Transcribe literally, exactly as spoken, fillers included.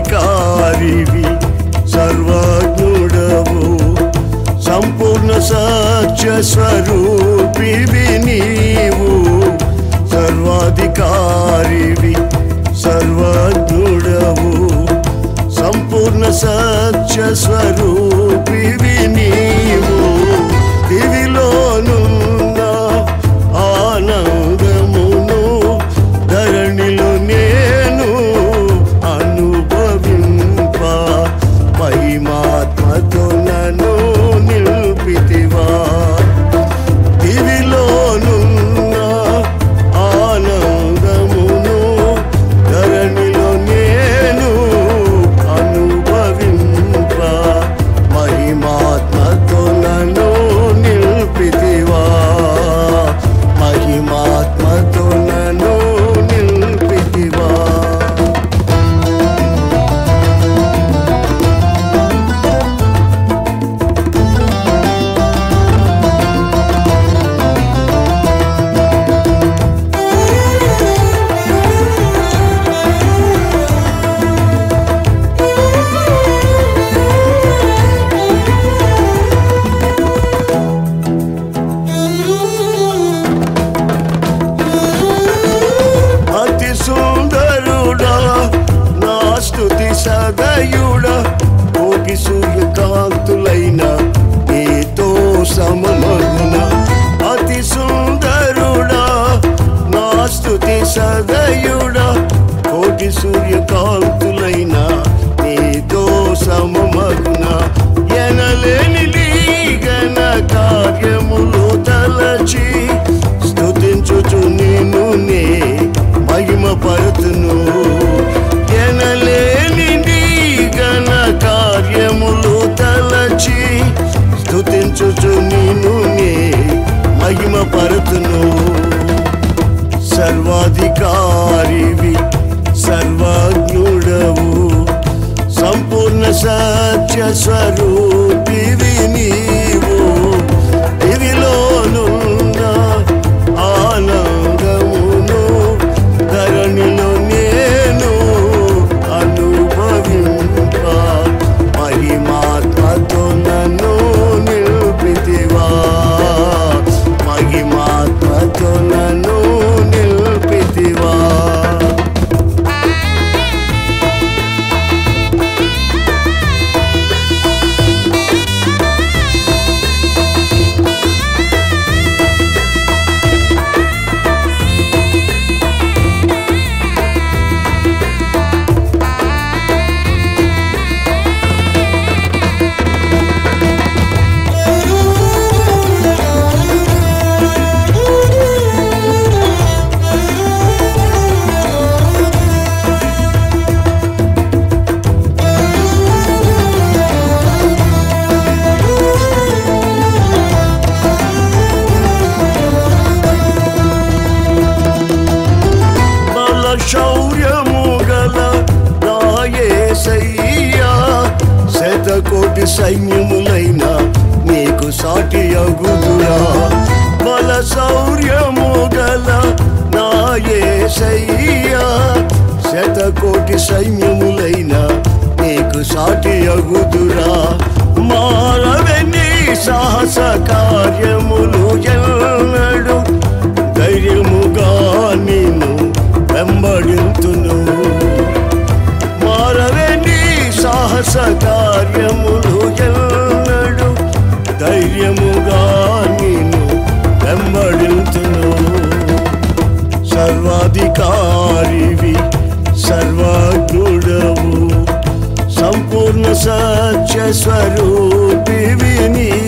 సర్వాధికారివి సర్వజ్ఞుడవు సంపూర్ణ సత్య స్వరూపివి నీవు సర్వాధికారివి సర్వజ్ఞుడవు సంపూర్ణ సత్య స్వరూపివి నీవు దివిలోనున్న ఆనందమును ధరణిలో నేను అనుభవింప మహిమాత్మతో నన్ను నిల్పితివా దివిలోనున్న ఆనందమును ధరణిలో నేను అనుభవింప మహిమాత్మతో నన్ను నిల్పితివా మహిమాత్మతో నన్ను నిల్పితివా సదయుడా కోటి సూర్యకాంతులైన నీతో సమమగున అతి సుందరుడా నా స్తుతి సదయుడా కోటి సూర్యకాంతులైన నీతో సమమగున ఎనలేని లీగన కార్యములు తలచి స్తుతించుచు నిన్ను నే మహిమ పరుతును ఎనలేని ఘన కార్యములు తలచి స్తుతించుచు నిన్ను నే మహిమ పరుతును సర్వాధికారివి సర్వజ్ఞుడవు సంపూర్ణ సత్య స్వరూపివి నీవు దివిలోనున్న ఆనందమును ధరణిలో నేను అనుభవింప మహిమాత్మతో నన్ను నిల్పితివా మహిమాత్మతో నన్ను నిల్పితివా శతకోటి సైన్యములైన నీకు సాటి అగుదురా బల శౌర్యము గల నా యేసయ్యా శతకోటి సైన్యములైన నీకు సాటి అగుదురా మారవెని సాహస కార్యములు ఎన్నడు ధైర్యముగా నిన్ను వెంబడింతును మారవెని సాహస కార్యములు ఎన్నడు ధైర్యముగా నిన్ను వెంబడింతును సర్వాధికారివి సర్వజ్ఞుడవు సంపూర్ణ సత్య స్వరూపివి నీ